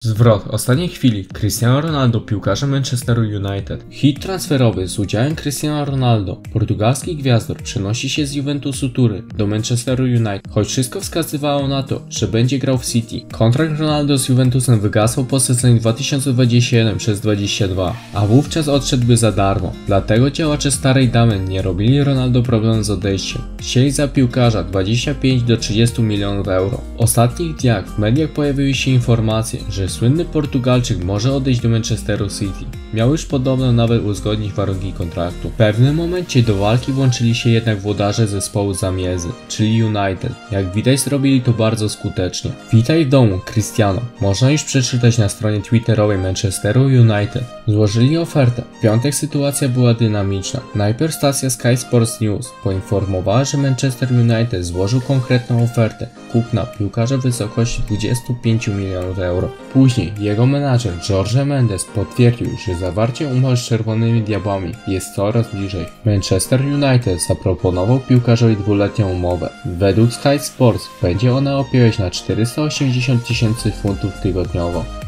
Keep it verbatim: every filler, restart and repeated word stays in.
Zwrot ostatniej chwili. Cristiano Ronaldo, piłkarze Manchesteru United. Hit transferowy z udziałem Cristiano Ronaldo, portugalski gwiazdor, przenosi się z Juventusu Tury do Manchesteru United. Choć wszystko wskazywało na to, że będzie grał w City, kontrakt Ronaldo z Juventusem wygasał po sezonie dwa tysiące dwudziestym jeden przez dwudziesty drugi, a wówczas odszedłby za darmo. Dlatego działacze starej damy nie robili Ronaldo problem z odejściem. Chcieli za piłkarza dwadzieścia pięć do trzydziestu milionów euro. W ostatnich dniach w mediach pojawiły się informacje, że słynny Portugalczyk może odejść do Manchesteru City. Miał już podobno nawet uzgodnić warunki kontraktu. W pewnym momencie do walki włączyli się jednak włodarze zespołu zamiedzy, czyli United. Jak widać, zrobili to bardzo skutecznie. Witaj w domu, Cristiano. Można już przeczytać na stronie twitterowej Manchesteru United. Złożyli ofertę. W piątek sytuacja była dynamiczna. Najpierw stacja Sky Sports News poinformowała, że Manchester United złożył konkretną ofertę kupna piłkarza w wysokości dwudziestu pięciu milionów euro. Później jego menadżer Jorge Mendes potwierdził, że zawarcie umowy z Czerwonymi Diabłami jest coraz bliżej. Manchester United zaproponował piłkarzowi dwuletnią umowę. Według Sky Sports będzie ona opierać na czterysta osiemdziesiąt tysięcy funtów tygodniowo.